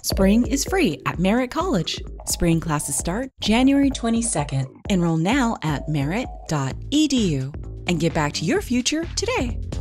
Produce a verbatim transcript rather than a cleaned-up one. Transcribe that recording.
Spring is free at Merritt College. Spring classes start January twenty-second. Enroll now at merritt dot e d u and get back to your future today.